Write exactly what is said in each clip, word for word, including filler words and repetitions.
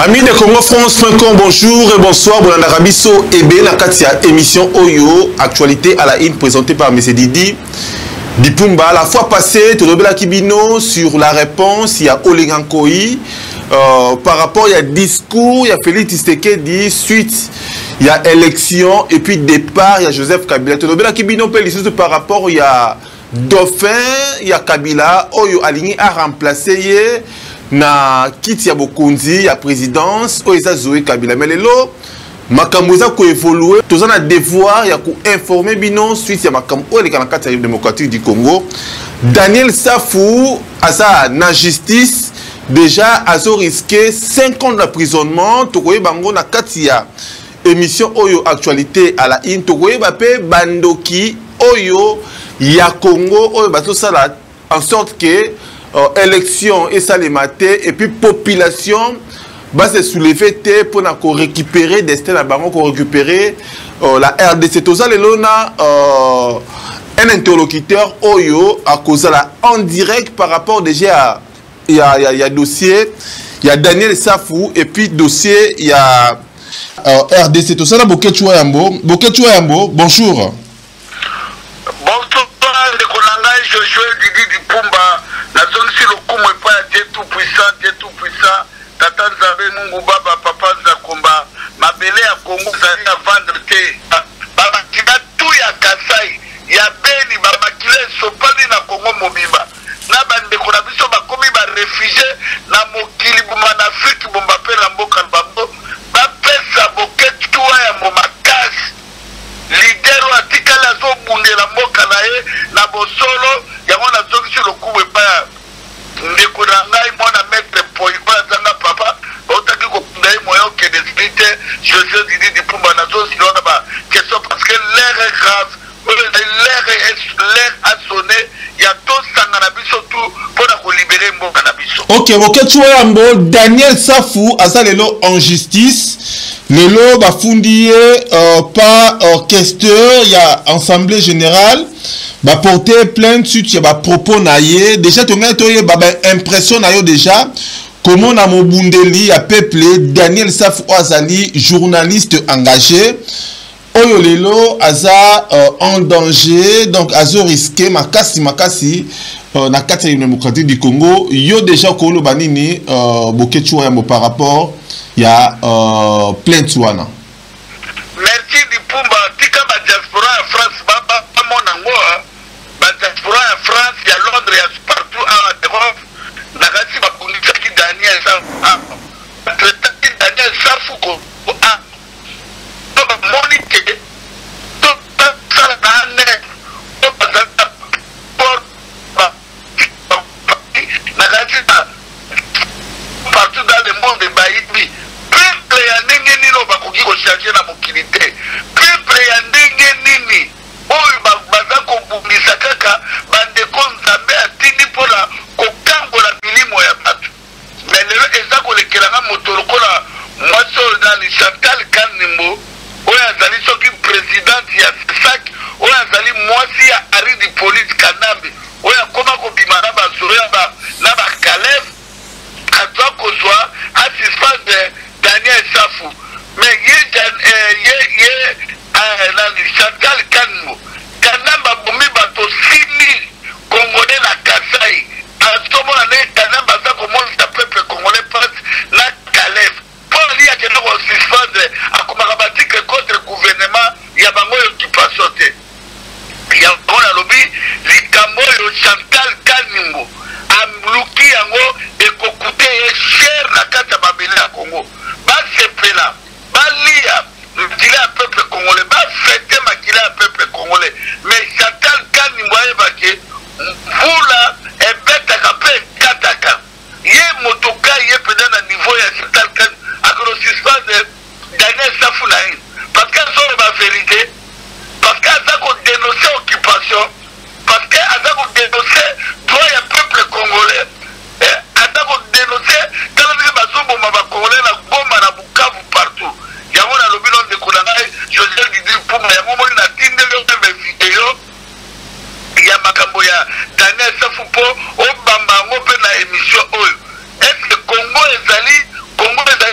Amis de Congo France point com, bonjour et bonsoir. Bon, Arabiso et bien la Katia émission Oyo, actualité à la une présentée par M. Didi Dipumba. La fois passée, tout le monde Kibino sur la réponse, il y a Olegankoi euh, par rapport il y a discours, il y a Félix Tshisekedi suite, il y a élection et puis départ, il y a Joseph Kabila. Tout le monde Kibino par rapport il y a Dauphin, il y a Kabila, Oyo aligné à remplacer na kiti ya bokonzi ya présidence o eza Zoé Kabila. Mais lelo makambo eza ko évoluer, toza na devoir ya ko informer bino suite ya makambo o eleka na kati ya démocratique du Congo. Daniel Safou asa na justice déjà azo risqué cinq ans d'emprisonnement. Tokoye bango na kati ya émission Oyo actualité à la in. Tokoye bape bandoki Oyo ya Congo Oyo bato sala en sorte que Euh, élection et ça les maté et puis population va se soulever pour récupérer destin à bango pour récupérer euh, la R D C. Tout ça les lona euh, un interlocuteur Oyo à cause là en direct par rapport déjà il y a il y a dossier il y a Daniel Safou et puis dossier il y a euh, R D C. Tout ça là Bokechua Yambo Bokechua Yambo bonjour. Bonsoir les Konanga Jojo Didi Dipumba. La zone si le coup n'est pas Dieu tout puissant, Dieu tout puissant, Tata Nzambe Mungu Baba, Papa Nzakomba, ma belle à Congo, Zari à vendre thé, Baba Kina tout ya Kasai, ya Beni, Baba Kile, Sopali na Congo Mobiba, na bande konabiso bakomi ba réfugié, na mokili buma na Afrique bumba pe na mboka babo, ba pesa boket tuwa ya momakasi, leader wa tika la zo bunde la mboka na ye, na bosolo, ya wana zo sur le coup est pas ndeko na ngai mwana maître Poiba zanga papa otaki ko ndai moyo ke descrite José Didi Dipumba na zo silo na ba question parce que l'air est grave l'air est l'air a sonné il y a tout sangana biso tout pour na libérer mboka na biso. OK, OK tu vois mbo Daniel Safou asa lelo en justice lelo ba fundié euh, par orchestre il y a assemblée générale ba porter plainte suite ya ba propos na ye déjà to ngai to ye ba impression na yo déjà comment na mobundeli ya peuple Daniel Safou azali journaliste engagé oyo lelo aza euh, en danger donc azo risqué makasi makasi euh, na kati ya démocratique du Congo yo déjà ko lo banini euh, Bokechua Yambo par rapport ya euh, plainte wana. Merci Dipumba tika ba diaspora en France baba mona ngo ba diaspora en France ya Londres ya partout en Europe na kati ba kundisa ki Daniel Safou traité Daniel Safou ko a to ba monique to ça na ne to ba pour ba na kati partout dans le monde ba ibi peuple ya ndenge nini bakoki ko changer na mokilité peuple ya ndenge nini oyo baza kobundisa kaka bandeko Nzambe atindi mpona kokangola milimo ya bato mais lelo eza kolekelanga moto lokola mwasi oyo nani Chantal Kanimbo oyo azali soki présidente ya sesak oyo azali mwasi ya Aridi Police Kanambe oyo akoma kobima na bazoro na bakalev atwa kozwa assistance Daniel Safou mais ye ye ye nani Chantal Kanimbo Kanamba bomi bato six mille Congolais na Kasai asomona ne Kanamba za komonisa peuple congolais passe na Kalev pour lui akenda ko suspendre akomaka batike contre gouvernement ya bango occupation te ya bona lobi likambo yo Chantal Kanimbo amluki yango ekokute cher na kati ya mabele ya Congo basepela balia makila ya peuple congolais bafete makila ya peuple congolais mais Chantal Kanimbo ayebake mvula ebetaka mpe ekataka ye motoka ye pena na niveau ya Chantal Kanimbo akono suspendre Daniel Safou na ye parce que azolo ba vérité parce que aza kodénonce occupation parce que aza kodénonce droit ya peuple congolais aza kodénonce tala ndenge bazoboma bacongolais na Goma na Bukavu partout yango na lobi non ndeko na ngai José Didi Dipumba yango moni na tindeli yo mpe video ya makambo ya Daniel Safou po obamba yango mpe na émission oyo est-ce que Congo ezali Congo ezali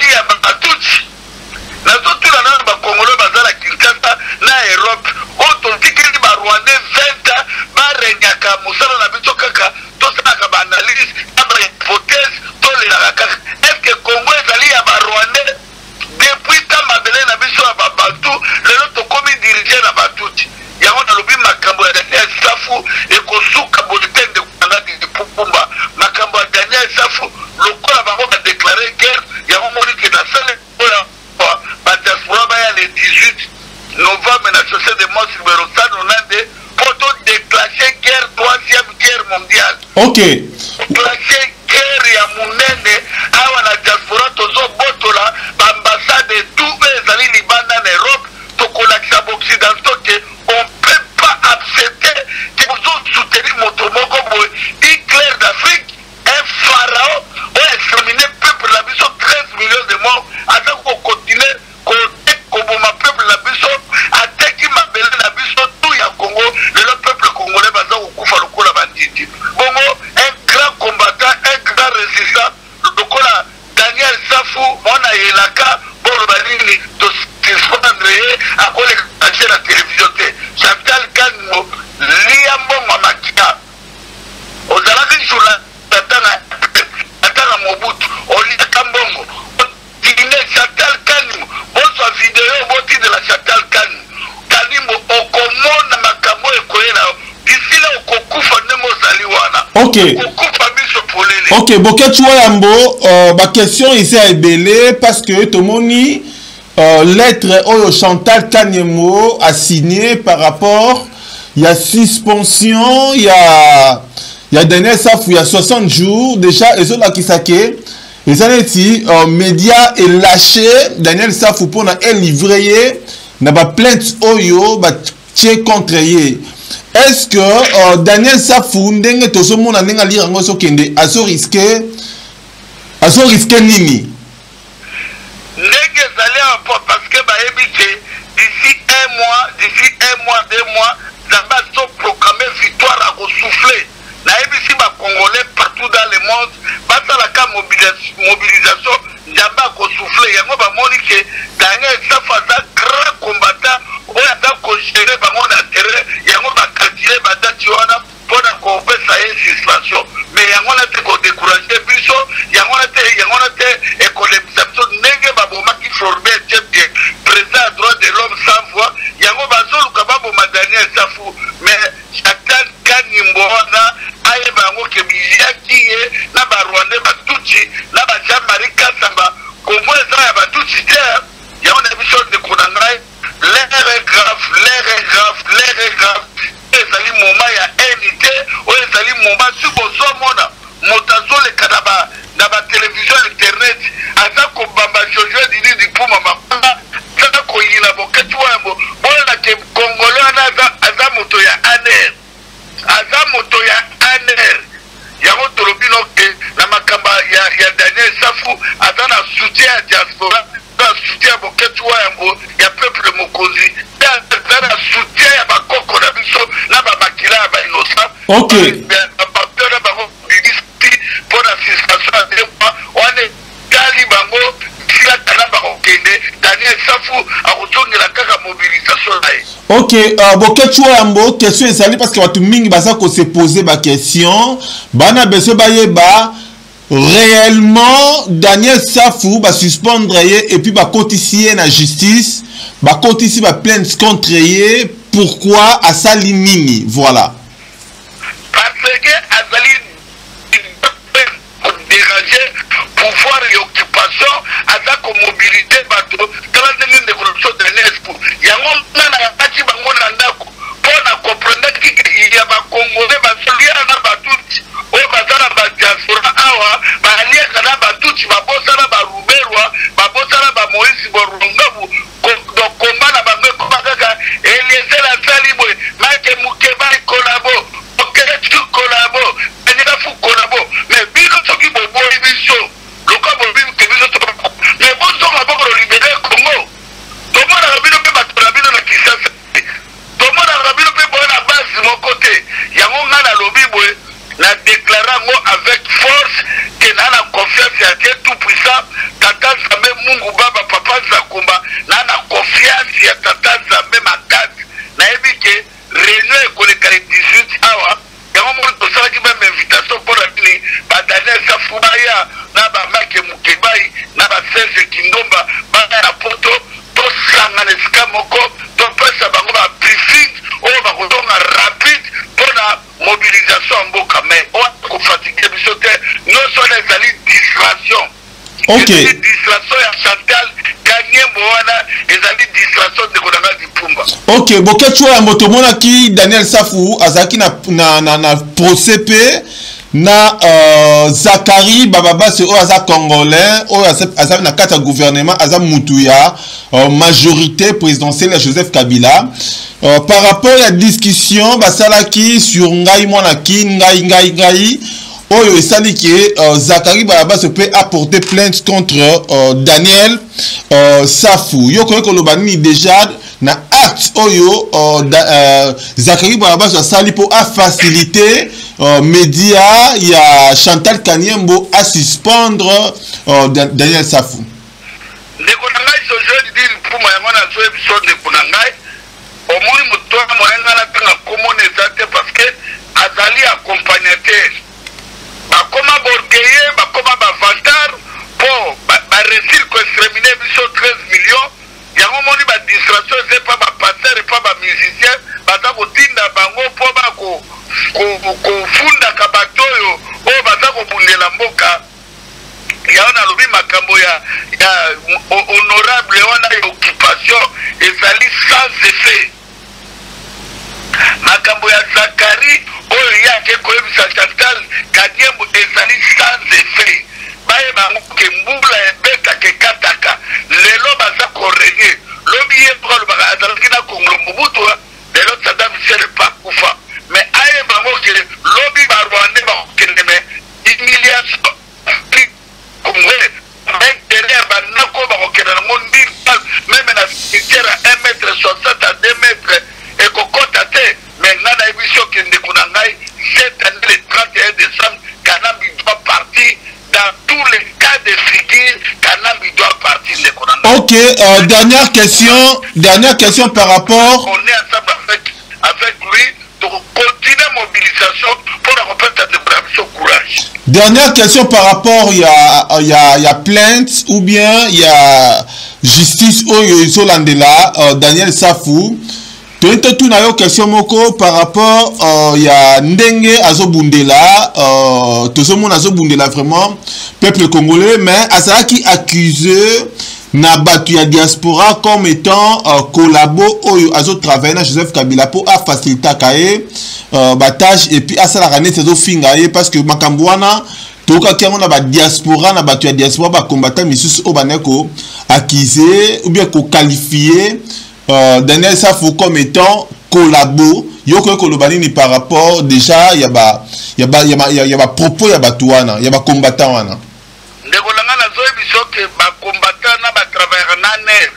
Ok. Claqué guerre ya munene awa na diaspora tozo botola ambassade et tout les alliés Liban en Europe pour qu'on accepte occidentaux que on peut pas accepter que vous soutenir notre moko Hitler d'Afrique un pharaon on a exterminé peuple la biso treize millions de morts avec qu'on continue qu'on ma peuple la biso avec qui m'a belé la biso tout ya Congo le peuple congolais baza ko kufa lokola banditi bongo un grand combattant un grand résistant lokola Daniel Safou mona yelaka bolo balini to suspendre à cause de la télévision Chantal Kano liambo mamakita ozalaki journal atanga atanga Mobutu olia kambongo dine Chantal Kano bonso vidéo boti de la Chantal Kano kanimo okomona makambo ekoyela d'ici là okokufa ndemo zaliwana ok okokufa biso polele ok boketu yambo euh, ba question ici a ebele parce que tomoni euh, lettre oyo Chantal Kanyemo a signé par rapport il y a suspension il y a il y a Daniel Safou il y a soixante jours déjà et là qui saké et ça dit euh, média est lâché Daniel Safou pour na un livrer na ba plainte oyo ba tché contre yé. Est-ce que euh, Daniel Safou ndenge to somo na ndenge lire ngo so kende aso risqué aso risqué nini ndenge zali rapport parce que ba ebité d'ici un mois d'ici un mois deux mois Zamba so proclamer victoire à souffler na ebisi ba congolais partout dans le monde ba la ka mobilisation Zamba ko souffler yango ba moni que Daniel Safou za grand combattant o ya za ko gérer ba mona terrain yango ba calculer ba date wana pona ko pesa suspension mais yango na te ko décourager biso yango na te yango na te économisation ndenge ba boma ki formé tete président à droit de l'homme sans voix yango ba zolu ka ba boma Daniel Safou mais Chantal Kanyimbo na aye ba ngo ke biyaki ye na ba Rwanda ba tuchi na ba Jean-Marie Kasamba kombo za ya ba tuchi te yango na biso de konangai l'air est grave l'air est grave l'air est grave ezali moment ya unité oyo ezali moment si bozomona moto azoleka na ba na ba télévision internet aza kobamba jojo didi dipuma makanga aza koyina boketi wayambo boyona ke kongolo wana aza moto ya aner aza moto ya aner yango tolobi no ke na makamba ya, ya Daniel Safou aza na soutien ya diaspora na soutien ya boketi wayambo ya peuple mokonzi aza na soutien ya bakoko na biso na babakila ya bainosa ok babateur na bango ministri mpo na suspension ya deux mois wana etali bango silaka na bango kende Daniel Safou akozongela kaka mobilisation na ye ok uh, boketu yambo question ezali parce que batu mingi baza ko se poser ba question bana beso bayeba réellement Daniel Safou va suspendre et puis va cotiser la justice va cotiser va plainte contre ye pourquoi à Salimini voilà parce que Azali déranger pouvoir et occupation à ko mobilité bateau quand on de corruption de l'Espo yango na kati bango na ndako pour na comprendre qu'il y a ba congolais ba solia na batuti o bazana ba diaspora awa ba alia kana batuti ba bosana ba ruberwa ba bosana ba Moïse Borongabu do combat na bango ko bakaka Eliezer la salibwe make mukeba kolabo okeretu kolabo ndika fu kolabo mais biko toki bobo ibiso loka bobo ke biso to mais bozo ma boko libéré Congo to mona rabino pe batrabino na Kisasa to mona rabino pe bona base mon côté yango ngana lobibwe na déclarant moi avec force que nana confiance à Dieu tout puissant tata Nzambe Mungu baba papa Zakumba nana confiance ya tata Nzambe makati na ebike réunion économique dix-huit awa yango mo to sala ki même invitation pour la nini ba Daniel Safou baya na ba Make Mukebai na ba Serge Kindomba ba na poto to sangana sika moko to pesa bango ba briefing o ba kodonga rapide pour la mobilisation mboka mais on ko fatiguer biso te non seulement ezali distraction ok distraction ya Chantal Kanyembo wana ezali distraction de kodanga dipumba ok boketu ya moto mona ki Daniel Safou azaki na na na, na procès pe na euh, Zakari Bababa c'est oza congolais o aza na kata gouvernement aza mutuya euh, majorité présidentielle à Joseph Kabila euh, par rapport à la discussion basalaki sur ngai mwana ki ngai ngai ngai oyo esali ki euh, Zakari Bababa se peut apporter plainte contre euh, Daniel euh, Safou yo ko ko bani déjà na acte oyo euh, euh, Zakari Bababa so sali pour a faciliter euh, média il y a Chantal Kanyembo à suspendre euh, Daniel Safou. Ndeko nangai so je dis pour moi ngona so episode ndeko nangai au moins muto moyenga na tanga komone zate parce que azali accompagnateur ba koma borgeye ba koma ba vantar pour ba, ba réussir ko exterminer biso treize millions yango moni ba distraction c'est pas ba pasteur et pas ba musicien baza ko tinda bango po ba ko ko funda kabatoyo o baza ko bundela mboka ya ona lobi makambo ya ya honorable wana ya occupation ezali sans effet makambo ya Zakari oyo yake koyebisa Chantal Kanyembo ezali sans effet baye bango ke mbula ebeka ke kataka lelo baza korenye lobi ye prolo baka azalaki na Kongo Mobutu lelo Saddam Hussein pas kufa mais aye bango ke lobi ba Rwanda ba kende me humiliation congolais intérieur ba nako ba kende na mondi même na cimetière à un mètre soixante à deux mètres et kokota te mais ngana ebiso kende kunangai cette année le trente et un décembre Kanambi doit partir dans tous les cas de figure Kanambi doit partir de kunangai. OK, euh, dernière question, dernière question par rapport on est ensemble avec avec lui donc continuer mobilisation pour la reprendre de braver courage. Dernière question par rapport il y a il y a il y a plainte ou bien il y a justice au Yolandela euh, Daniel Safou. Peut-être tout na yo question moko par rapport il euh, y a ndenge azobundela euh tout ce monde azobundela vraiment peuple congolais mais azala qui accusé na batu ya diaspora comme étant euh, collabo oyo azo travailler na Joseph Kabila pour a faciliter kaé euh, batage et puis asala rané tezo fingaye parce que makambo wana toka kiango na ba diaspora na batu ya diaspora ba combattant misusu o baneko accusé ou bien ko qualifier Euh, Daniel Safou comme étant collabo yoko kolobani ni par rapport déjà il y a ba il y a ba il y a il y a ba propos il y a ba tuana il y a ba combattant wana ndeko langa na zo biso ke ba combattant na ba travailleur na ner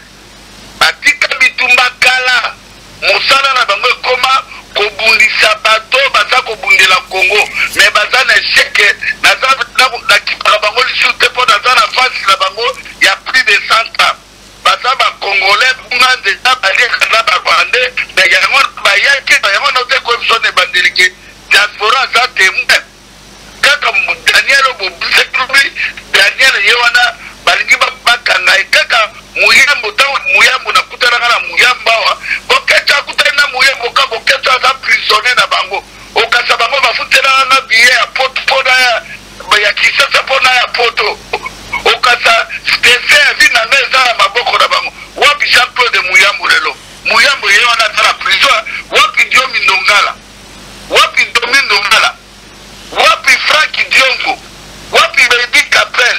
batika bitumba kala musala na bango koma ko bundisa bato baza ko bundela Congo mais baza na cheke na za na kipala bango lisute po na za na face na bango ya plus de cent ans baza ba congolais bunga déjà bali kana ba bande mais yango ba yake yango no te ko sone bandelike diaspora za tembe kaka Daniel Obobusekrubi Daniel yewana balingi bakanga kaka muyambo tawo muyambo na kutana kana muyamba wa bokecha kutana muyambo ka bokecha za prisonnier na bango okasa bango bafutela na biye ya poto pona ya kisasa pona ya poto okasa spécial vina neza maboko na bango wapi Jean-Claude Muyambo lelo Muyambo yewana na prison wapi Diomi Ndongala wapi Domi Ndongala wapi Frank Diongo wapi Baby Capel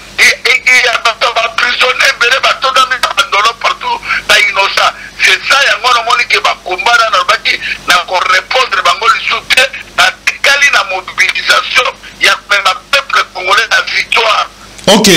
et et ya bato ba prisonnier bele bato na ndolo partout na innocent c'est ça ya ngono moni ke ba kombana na baki na ko répondre bango lisute na kali na mobilisation ya na peuple congolais la victoire. OK.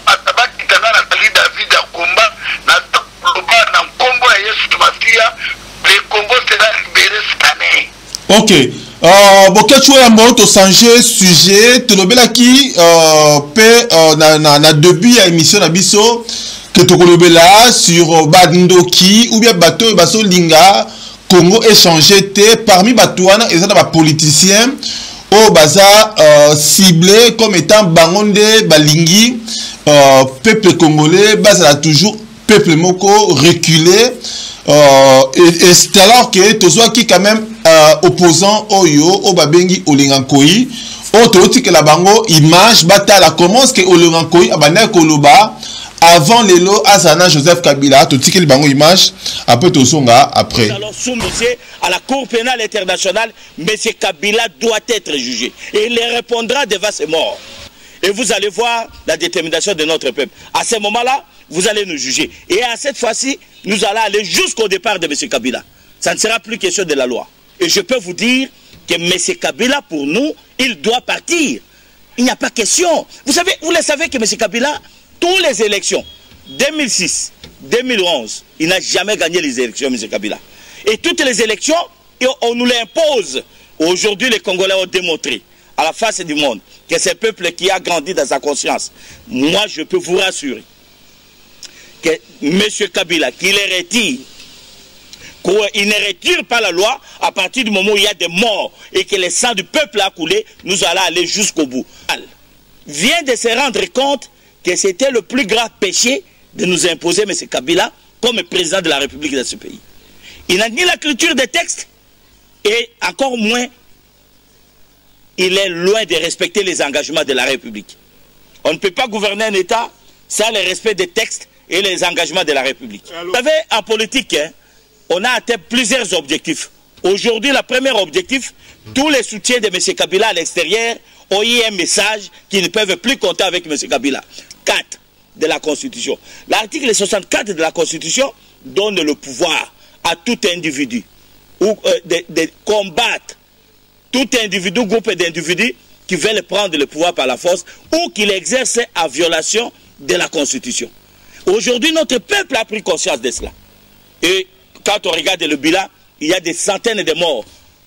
OK. Euh bokechu ya moto changer sujet to lobela ki euh pe euh, na na na début ya émission na biso que to lobela sur Bandoki ou bien bateau baso linga Congo échanger té parmi batouana et ça ba politiciens au baza euh, ciblé comme étant bangonde balingi euh, peuple congolais baza toujours peuple moko reculé euh, et, et c'est alors que to soit qui quand même euh, opposant oyo o babengi olingankoi o to que la bango image batala commence que olingankoi abana koloba avant Lelo Azana Joseph Kabila, tout ce qui est bango image, après tout songa après. Alors soumis à la Cour pénale internationale, M. Kabila doit être jugé. Et il répondra devant ses morts. Et vous allez voir la détermination de notre peuple. À ce moment-là, vous allez nous juger. Et à cette fois-ci, nous allons aller jusqu'au départ de M. Kabila. Ça ne sera plus question de la loi. Et je peux vous dire que M. Kabila, pour nous, il doit partir. Il n'y a pas question. Vous savez, vous le savez que M. Kabila, toutes les élections, deux mille six, deux mille onze, il n'a jamais gagné les élections, M. Kabila. Et toutes les élections, on nous les impose. Aujourd'hui, les Congolais ont démontré à la face du monde que c'est le peuple qui a grandi dans sa conscience. Moi, je peux vous rassurer que M. Kabila, qu'il les retire, qu'il ne retire pas la loi à partir du moment où il y a des morts et que le sang du peuple a coulé, nous allons aller jusqu'au bout. Il vient de se rendre compte que c'était le plus grave péché de nous imposer M. Kabila comme président de la République de ce pays. Il n'a ni la culture des textes et encore moins, il est loin de respecter les engagements de la République. On ne peut pas gouverner un État sans le respect des textes et les engagements de la République. Vous savez, en politique, hein, on a atteint plusieurs objectifs. Aujourd'hui, le premier objectif, tous les soutiens de M. Kabila à l'extérieur ont eu un message qu'ils ne peuvent plus compter avec M. Kabila. quatre de la Constitution. L'article soixante-quatre de la Constitution donne le pouvoir à tout individu ou, euh, de, de combattre tout individu, groupe d'individus qui veulent prendre le pouvoir par la force ou qui l'exercent en violation de la Constitution. Aujourd'hui, notre peuple a pris conscience de cela. Et quand on regarde le bilan, il y a des centaines de morts.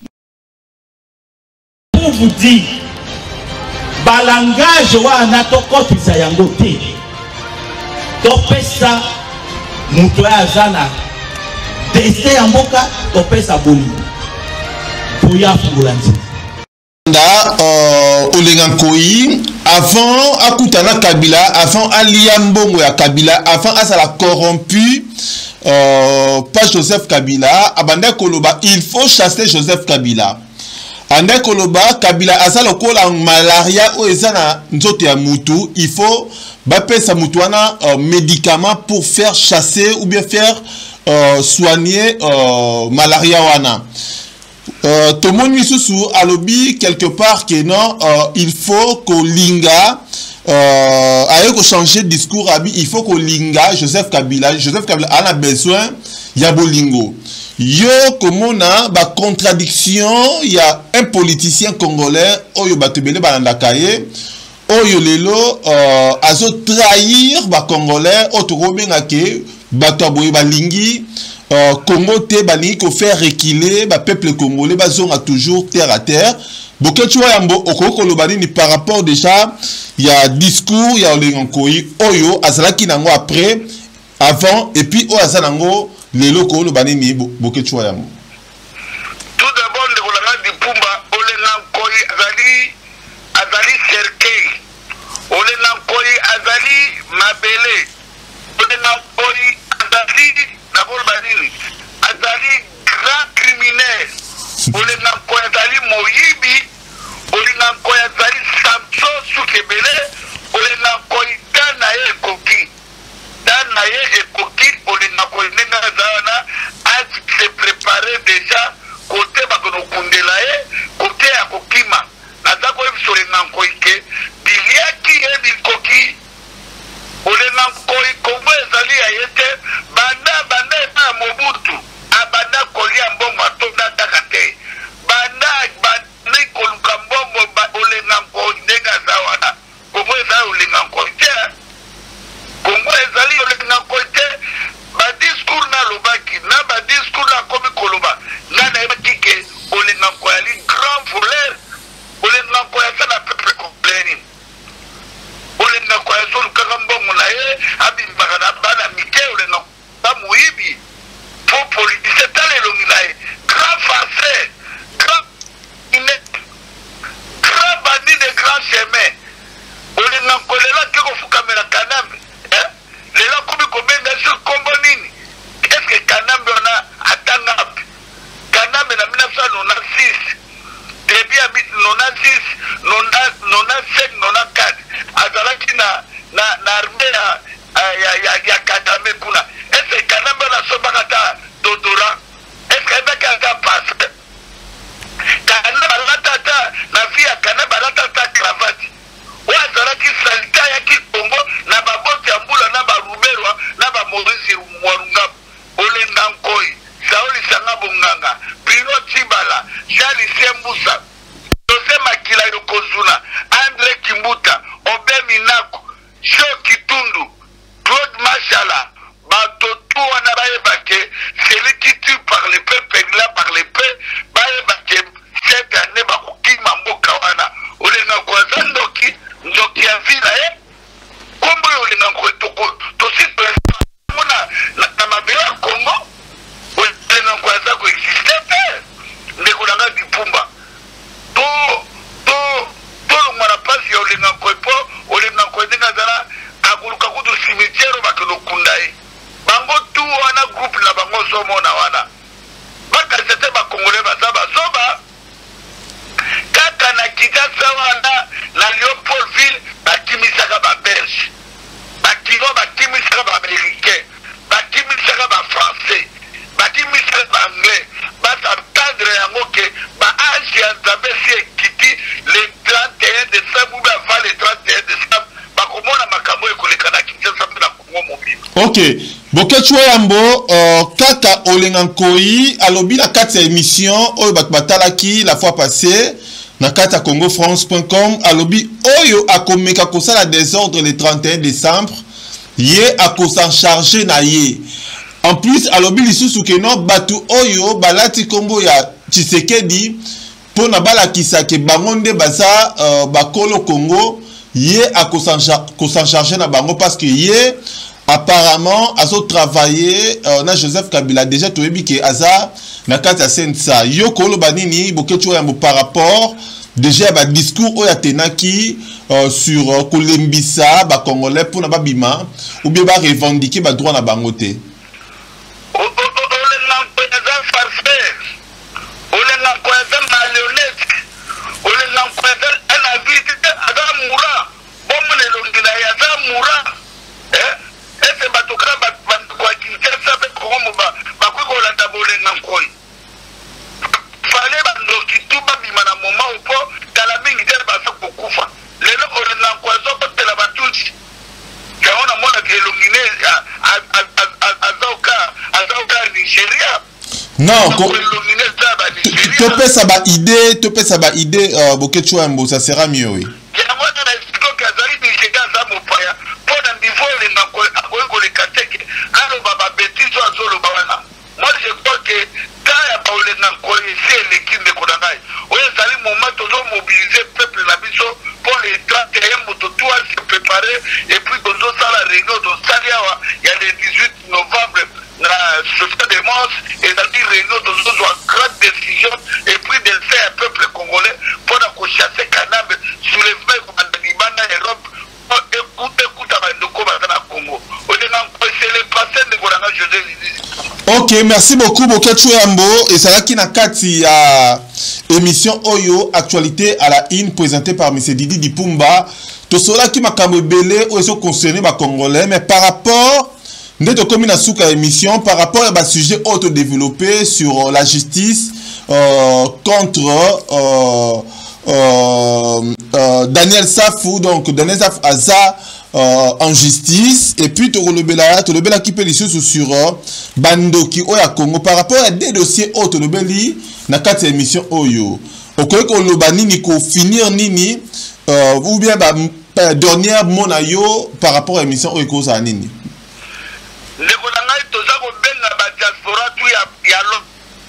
Pour vous dire, balangage wana tokotisa yango te. Topesa muto ya azana destin ya mboka topesa boli. Poya fulanzi. Da euh Olengankoi avant akutana Kabila, avant alia mbongo ya Kabila, avant asala corrompu euh pas Joseph Kabila, abanda koloba il faut chasser Joseph Kabila. Anda koloba Kabila asala kola malaria o ezana nzoto ya mutu, il faut bapesa mutuana euh, médicaments pour faire chasser ou bien faire euh, soigner euh, malaria wana. Euh, tout le monde sous à lobby quelque part que non, euh, il faut que Linga euh, aille changer de discours. Il faut que Linga Joseph Kabila, Joseph Kabila a besoin ya bolingo. Yo comme on a ba contradiction, il y a un politicien congolais oyo batebele balandakaye oyo lelo euh, azo trahir ba congolais otokobenga ke bataboye balingi. Euh, Congo te bani ko faire reculer ba peuple congolais bazonga toujours terre à terre. Boke tu vois yambo okoko lobani ni par rapport déjà il y a discours il y a Olengankoi oyo azalaki nango après avant et puis o azanango lelo ko lobani ni boke tu vois yambo. Tout d'abord de Kolanga di Pumba Olengankoi azali azali cercueil. Olengankoi azali mabele. Olengankoi azali azali grand criminel. Olengankoi azali moyibi. Olengankoi azali Samson Sukebele. Olengankoi dana ye ekoki dana ye ekoki Olengankoi nena zana a se préparer déjà côté bakono kundela ye côté ya kokima nazako ebiso Olengankoi ke biliaki ye bilkoki. Olengankoi Kongo ezali ayete banda banda eta Mobutu abanda kolia mbongo atonda takate banda banda koluka mbongo Olengankoi ndenga zawana Kongo ezali Olengankoi te Kongo ezali Olengankoi te ba discours na lobaki na ba discours na komi koloba na na ebaki ke Olengankoi ali grand voleur Olengankoi asala peuple complaining Olengankoi azolu kaka mbongo na ye abimbaka na bana mike Olengankoi muibi pour politicien tala elongi na ye grand farceur grand inepte grand bandit de grand chemin Olengankoi lelo ake kofukamela Kanambe lelo akomi kobenga sur kombo nini est-ce que Kanambe wana atanga api Kanambe na mille neuf cent quatre-vingt-six depuis quatre-vingt-six quatre-vingt-cinq quatre-vingt-quatre azalaki na na na armée ya ya Ok. Boketu Yambo, euh, kaka Olengankoi, alobi na kati ya émission, oyo batbalaki la fois passée, na kati ya congo france point com, alobi oyo akomeka kosala désordre le trente et un décembre, ye akosan charger na ye. En plus, alobi lisusu ke non, batu oyo, balati kombo ya Tshisekedi, po na balakisa ke bangonde baza, euh, bakolo Congo, ye akosan charger na bango, parce que ye, apparemment, azo travaillé euh, na Joseph Kabila déjà tout ebi ke aza na kati ya sensa yo kolo banini Boketu Yambo par rapport déjà ba discours oya tenaki euh, sur euh, kolembisa ba congolais pour na ba bima ou bien ba revendiquer ba droit na bango te. Non, tu peux ça ba idée, tu peux ça ba idée euh, Boketu Yambo, ça sera mieux oui. Moi je crois que quand il y a pas c'est l'équipe de Kodangai. Oui, ça lui moment toujours mobiliser le peuple la biso pour les trente et un moto tout se préparer et puis dans ça la réunion de Saliawa, il y a le dix-huit novembre la société des monstres et dans une réunion de une grande décision et puis de faire un peuple congolais pour chasser Kanab sur les mains comme en Libana et Europe. Écoute, écoute, Congo. C'est le passé de Goranga José. Ok, merci beaucoup Boketu Yambo et c'est là qui n'a kati à émission Oyo actualité à la une présentée par M. Didi Dipumba. Tout cela qui m'a camébélé ou est concerné par Congolais mais par rapport de comme une souka émission par rapport à un sujet autodéveloppé sur la justice euh, contre euh, euh, euh, Daniel Safou donc Daniel Safou Aza euh, en justice et puis tout le bela tout le bela qui peut les choses sur euh, Bandoki Oya Congo par rapport à des dossiers autodébeli na quatre émissions Oyo okoye ko lobani ni ko finir nini euh, ou bien ba dernière monayo par rapport à émission Oyo ko za nini ndeko na ngai toza kobenga badiaspora tu ya ya lo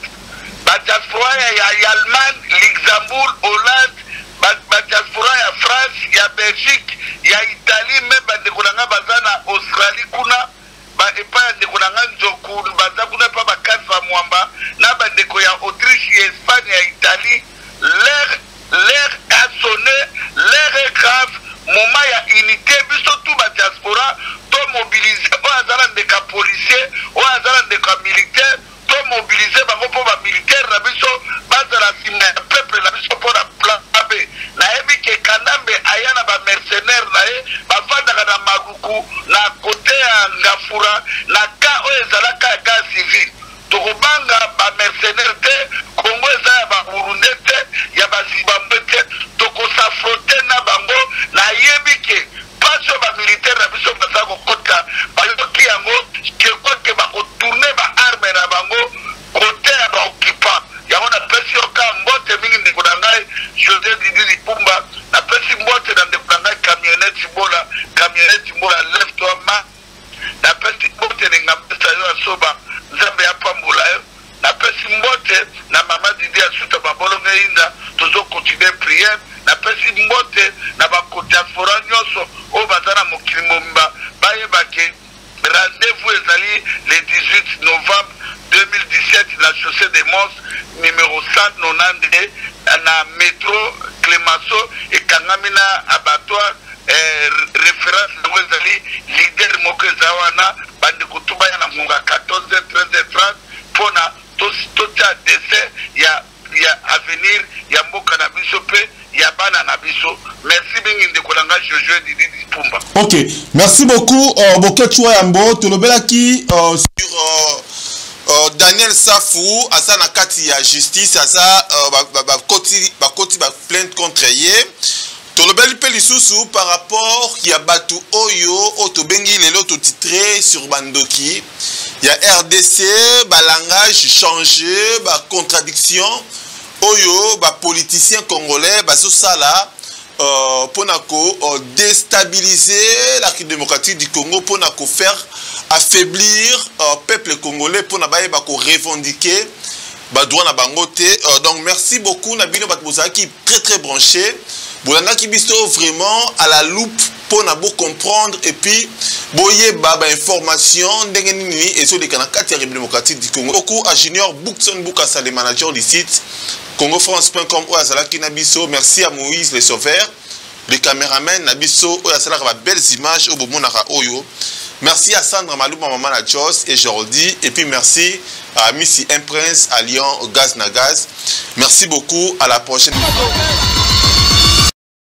badiaspora ya Allemagne, Luxembourg, Hollande, badiaspora ya France, ya Belgique, ya Italie, même bandeko na ngai baza na Australie kuna ba epa ndeko na ngai nzoku baza kuna pa bakasa mwamba na bandeko ya Autriche, Espagne, ya Italie. L'air l'air a sonné, l'air est grave. Moment ya unité biso tout ba diaspora to mobiliser o azala ndeka policier o azala ndeka militaire to mobiliser bango po ba militaire na biso bazala sima peuple na biso po na plan B na ebi ke Kanambe ayana ba mercenaire na e ba fanda na maguku na côté ya Ngafura na ka o ezala ka ka civil to kubanga ba mercenaire te Congo eza ba Burundi te ya ba Zimbabwe te to ko s'affronter na bango na yebike paso ba militaire na biso baza ko kota ba yoki yango ke ko ke ba ko tourner ba arme na bango côté ya ba occupant yango na pesi yoka mbote mingi ndeko na ngai José Didi Dipumba na pesi mbote na ndeko na ngai camionnette bola camionnette bola left to ma na pesi mbote nga pesa yo soba nzambe ya pambula yo na pesi mbote na mama Didi asuta babolonga inda tozo continuer prière na pesi mbote na bakodiaspora nyonso o bazana mokili momba bayeba ke rendez-vous ezali le dix-huit novembre deux mille dix-sept la chaussée des monstres numéro cent quatre-vingt-dix na métro Clémenceau et Kangamina abattoir eh, référence yango ezali leader moko eza wana bandeko tubaya na munga quatorze heures treize heures trente mpona totia décès ya ya avenir ya mboka na biso pe ya bana na biso. Merci bingi ndeko na ngai Jojo Didi Dipumba. Ok, merci beaucoup euh, Boketu Yambo tolobelaki euh, sur euh, euh, Daniel Safou asa na kati ya justice asa euh, ba ba koti ba koti ba plainte contre ye Tolobeli pe lisusu par rapport ya batu oyo otobengi lelo to titré sur bandoki. Il y a R D C, ba langage changé, ba contradiction. Oyo, ba politicien congolais, ba sosala euh, pour euh, déstabiliser la démocratie du Congo, pour faire affaiblir le euh, peuple congolais, pour revendiquer ba droit na bangote. Euh, donc merci beaucoup Nabino Batboza qui est très très branché. Bolanda qui bisto vraiment à la loupe pour na comprendre et puis boye baba information ndengeni et sur les canaux démocratique du Congo. Beaucoup à Junior Bookson Boukassa, le manager du site congo france point com ou azalaki nabiso. Merci à Moïse le sauveur, le caméraman nabiso ou azalaka ba belles images au bomonaka oyo. Merci à Sandra Malou, maman la Jos et Jordi. Et puis merci à Missy Imprince, à Lyon, Gaz na Gaz. Merci beaucoup. À la prochaine.